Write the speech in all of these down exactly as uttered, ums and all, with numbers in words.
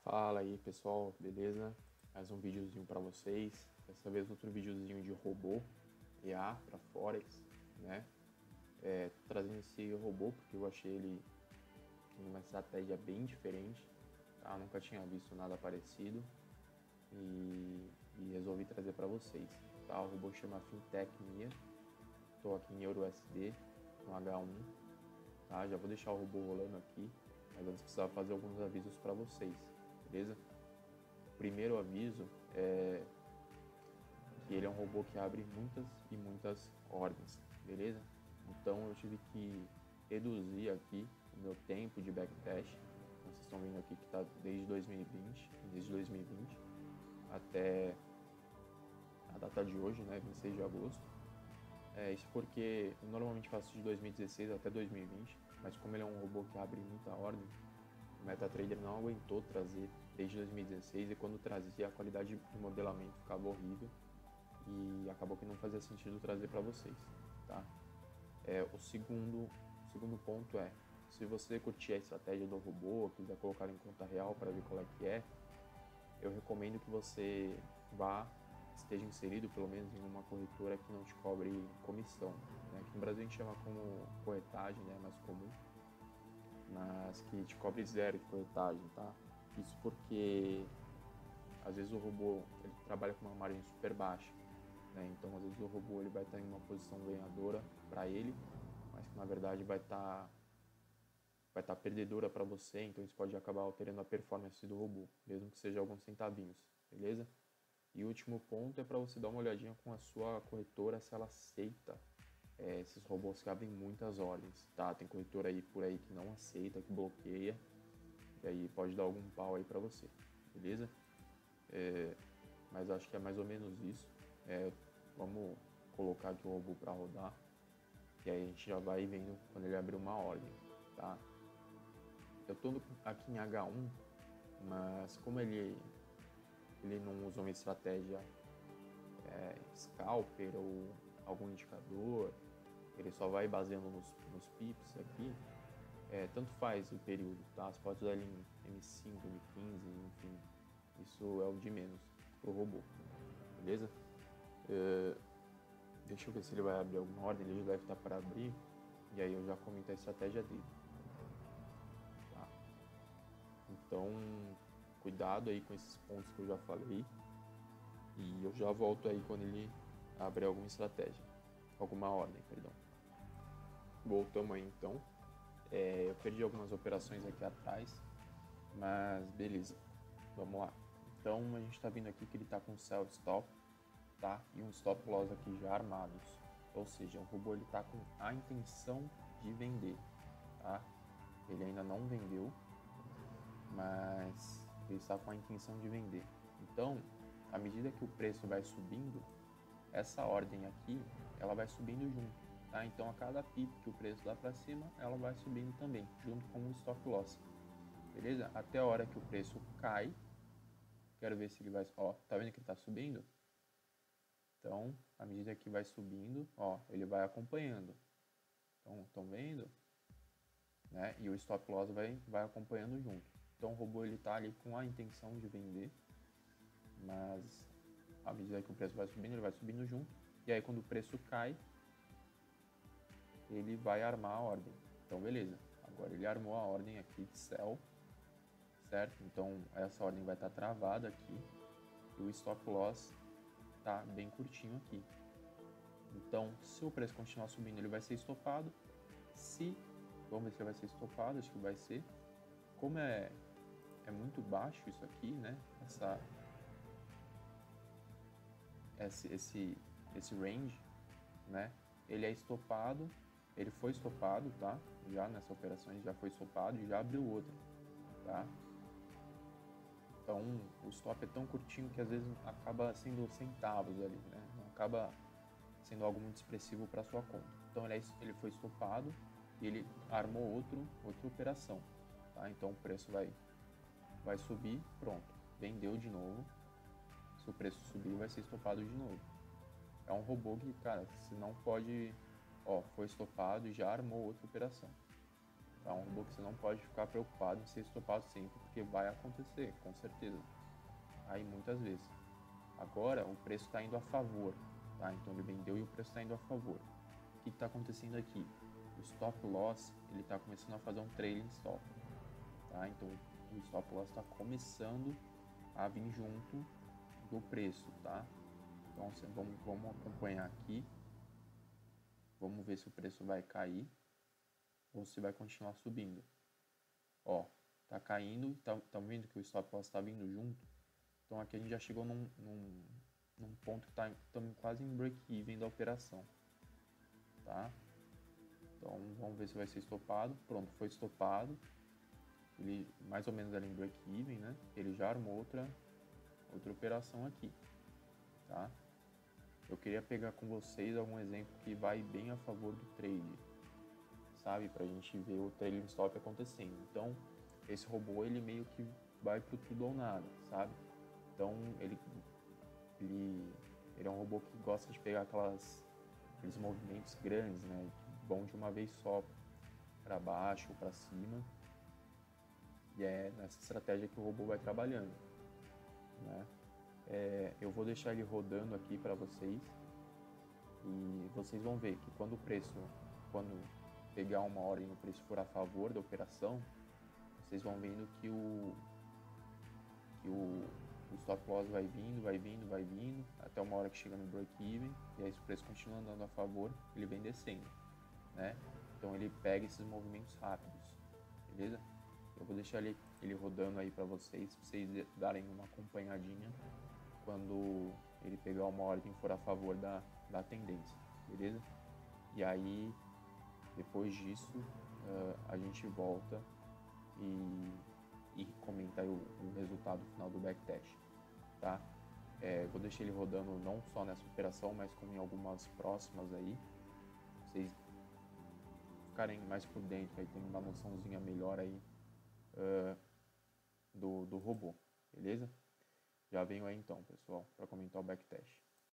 Fala aí pessoal, beleza? Mais um videozinho para vocês. Dessa vez outro videozinho de robô I A para Forex, né? É, tô trazendo esse robô porque eu achei ele em uma estratégia bem diferente, tá? Nunca tinha visto nada parecido e, e resolvi trazer para vocês, tá? O robô chama Fintech Mia. Estou aqui em EuroUSD no H um, tá? Já vou deixar o robô rolando aqui, mas antes precisava fazer alguns avisos para vocês, beleza? O primeiro aviso é que ele é um robô que abre muitas e muitas ordens, beleza? Então eu tive que reduzir aqui o meu tempo de backtest. Vocês estão vendo aqui que está desde dois mil e vinte, desde dois mil e vinte até a data de hoje, né, vinte e seis de agosto. É, isso porque eu normalmente faço de dois mil e dezesseis até dois mil e vinte, mas como ele é um robô que abre muita ordem, o MetaTrader não aguentou trazer desde dois mil e dezesseis e quando trazia a qualidade de modelamento ficava horrível e acabou que não fazia sentido trazer para vocês, tá? É, o segundo, o segundo ponto é, se você curtir a estratégia do robô, quiser colocar em conta real para ver qual é que é, eu recomendo que você vá, esteja inserido pelo menos em uma corretora que não te cobre comissão, né? Aqui no Brasil a gente chama como corretagem, né, mais comum, mas que te cobre zero de corretagem, tá? Isso porque às vezes o robô ele trabalha com uma margem super baixa, né? Então às vezes o robô ele vai estar em uma posição ganhadora para ele, mas que na verdade vai estar vai estar perdedora para você, então isso pode acabar alterando a performance do robô, mesmo que seja alguns centavinhos, beleza? E o último ponto é para você dar uma olhadinha com a sua corretora se ela aceita é, esses robôs que abrem muitas ordens, tá? Tem corretora aí por aí que não aceita, que bloqueia, e aí pode dar algum pau aí para você, beleza? É, mas acho que é mais ou menos isso. É, vamos colocar aqui o robô para rodar, e aí a gente já vai vendo quando ele abrir uma ordem, tá? Eu estou aqui em H um, mas como ele, ele não usa uma estratégia é, scalper ou algum indicador, ele só vai baseando nos, nos pips aqui, é, tanto faz o período, tá? Você pode usar ele em M cinco, M quinze, enfim, isso é o de menos pro robô, beleza? É, deixa eu ver se ele vai abrir alguma ordem, ele já deve estar para abrir, e aí eu já comento a estratégia dele, tá? Então, cuidado aí com esses pontos que eu já falei, e eu já volto aí quando ele abrir alguma estratégia, alguma ordem, perdão. Voltamos aí então. É, eu perdi algumas operações aqui atrás, mas beleza, vamos lá. Então a gente está vendo aqui que ele está com sell stop, tá? E um stop loss aqui já armados, ou seja, o robô ele está com a intenção de vender, tá? Ele ainda não vendeu, mas ele está com a intenção de vender. Então, à medida que o preço vai subindo, essa ordem aqui, ela vai subindo junto. Tá? Então, a cada pip que o preço dá para cima, ela vai subindo também, junto com o stop loss. Beleza? Até a hora que o preço cai. Quero ver se ele vai... Ó, tá vendo que ele tá subindo? Então, à medida que vai subindo, ó, ele vai acompanhando. Então, estão vendo? Né? E o stop loss vai, vai acompanhando junto. Então, o robô ele tá ali com a intenção de vender, mas à medida que o preço vai subindo, ele vai subindo junto. E aí, quando o preço cai, ele vai armar a ordem. Então, beleza. Agora ele armou a ordem aqui de sell, certo? Então, essa ordem vai estar travada aqui e o stop loss tá bem curtinho aqui. Então, se o preço continuar subindo, ele vai ser estopado. Se, vamos ver se ele vai ser estopado, acho que vai ser. Como é, é muito baixo isso aqui, né? Essa, esse, esse, esse range, né? Ele é estopado. Ele foi estopado, tá? Já nessa operação ele já foi estopado e já abriu outra, tá? Então o stop é tão curtinho que às vezes acaba sendo centavos ali, né? Não acaba sendo algo muito expressivo para sua conta. Então ele, é, ele foi estopado e ele armou outro, outra operação, tá? Então o preço vai, vai subir, pronto, vendeu de novo. Se o preço subir, vai ser estopado de novo. É um robô que, cara, você não pode... Ó, foi estopado e já armou outra operação. tá? Um robô que você não pode ficar preocupado em ser estopado sempre, porque vai acontecer, com certeza. Aí muitas vezes. Agora o preço está indo a favor, tá? Então ele vendeu e o preço está indo a favor. O que está acontecendo aqui? O stop loss ele está começando a fazer um trailing stop, tá? Então o stop loss está começando a vir junto do preço, tá? Então vamos, vamos acompanhar aqui, vamos ver se o preço vai cair ou se vai continuar subindo. Ó, tá caindo, tá, tá vendo que o stop loss está vindo junto? Então aqui a gente já chegou num, num, num ponto que tá, estamos quase em break-even da operação, tá? Então vamos ver se vai ser estopado. Pronto, foi estopado. Ele mais ou menos ali em break-even, né? Ele já armou outra, outra operação aqui, tá? Eu queria pegar com vocês algum exemplo que vai bem a favor do trade, sabe? Pra gente ver o trailing stop acontecendo. Então, esse robô, ele meio que vai pro tudo ou nada, sabe? Então, ele, ele, ele é um robô que gosta de pegar aquelas, aqueles movimentos grandes, né? Que vão de uma vez só para baixo ou para cima. E é nessa estratégia que o robô vai trabalhando, né? É, eu vou deixar ele rodando aqui para vocês e vocês vão ver que quando o preço, quando pegar uma hora e o preço for a favor da operação, vocês vão vendo que o que o, o stop loss vai vindo, vai vindo, vai vindo, até uma hora que chega no break-even, e aí se o preço continua andando a favor, ele vem descendo, né? Então ele pega esses movimentos rápidos, beleza? Eu vou deixar ele, ele rodando aí para vocês, pra vocês darem uma acompanhadinha quando ele pegar uma ordem e for a favor da, da tendência, beleza? E aí, depois disso, uh, a gente volta e, e comenta aí o, o resultado final do backtest, tá? É, vou deixar ele rodando não só nessa operação, mas como em algumas próximas aí, pra vocês ficarem mais por dentro, aí tem uma noçãozinha melhor aí uh, do, do robô, beleza? Já venho aí então, pessoal, para comentar o backtest.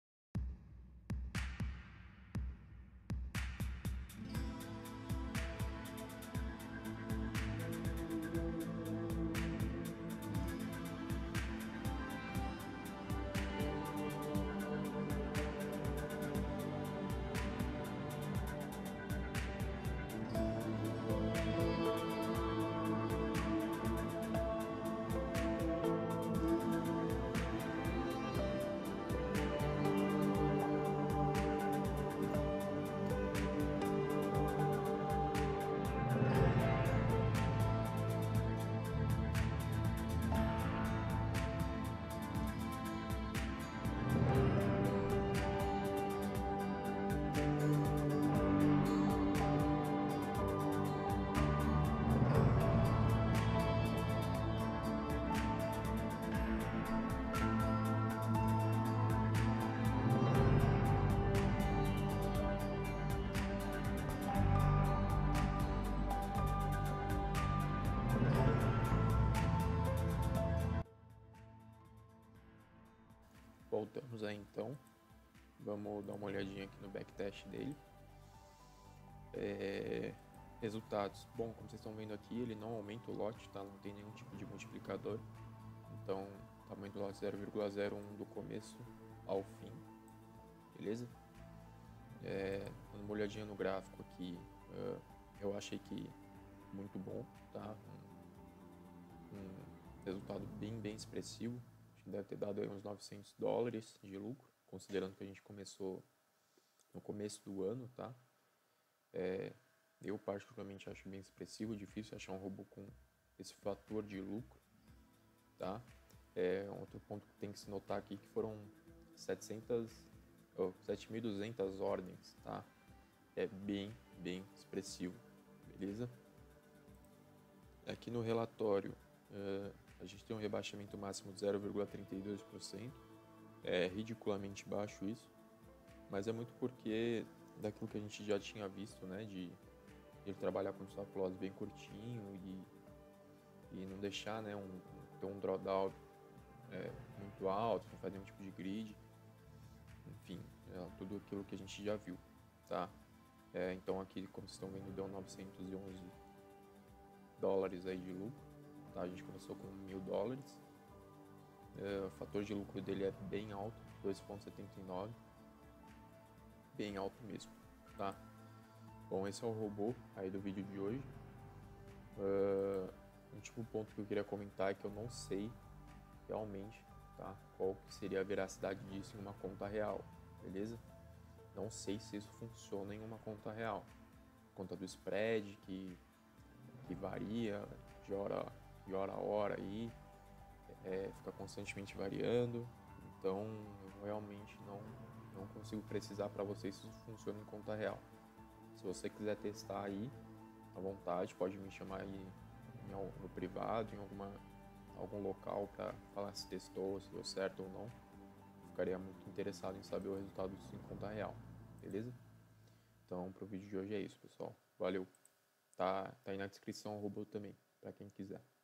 Voltamos aí então, vamos dar uma olhadinha aqui no backtest dele. É... Resultados, bom, como vocês estão vendo aqui, ele não aumenta o lote, tá? Não tem nenhum tipo de multiplicador, então tamanho do lote zero vírgula zero um do começo ao fim, beleza? É... Dando uma olhadinha no gráfico aqui, uh, eu achei que muito bom, tá? Um, um resultado bem, bem expressivo. Deve ter dado aí uns novecentos dólares de lucro, considerando que a gente começou no começo do ano, tá? É, eu particularmente acho bem expressivo, difícil achar um robô com esse fator de lucro, tá? É, outro ponto que tem que se notar aqui que foram setecentas, oh, sete mil e duzentas ordens, tá? É bem, bem expressivo, beleza? Aqui no relatório, uh, a gente tem um rebaixamento máximo de zero vírgula trinta e dois por cento, é ridiculamente baixo isso, mas é muito porque daquilo que a gente já tinha visto, né, de ele trabalhar com stop loss bem curtinho e, e não deixar, né, um, ter um drawdown é, muito alto, não fazer nenhum tipo de grid, enfim, é, tudo aquilo que a gente já viu, tá? É, então aqui, como vocês estão vendo, deu novecentos e onze dólares aí de lucro, tá? A gente começou com mil dólares. Uh, o fator de lucro dele é bem alto, dois vírgula setenta e nove, bem alto mesmo, tá? Bom, esse é o robô aí do vídeo de hoje. Uh, o último ponto que eu queria comentar é que eu não sei realmente, tá, qual que seria a veracidade disso em uma conta real, beleza? Não sei se isso funciona em uma conta real. Conta do spread, que, que varia de hora, de hora a hora aí, é, fica constantemente variando. Então, eu realmente não, não consigo precisar para vocês se isso funciona em conta real. Se você quiser testar aí, à vontade, pode me chamar aí em, no privado, em alguma, algum local para falar se testou, se deu certo ou não. Ficaria muito interessado em saber o resultado disso em conta real, beleza? Então, pro vídeo de hoje é isso, pessoal. Valeu. Tá, tá aí na descrição o robô também, para quem quiser.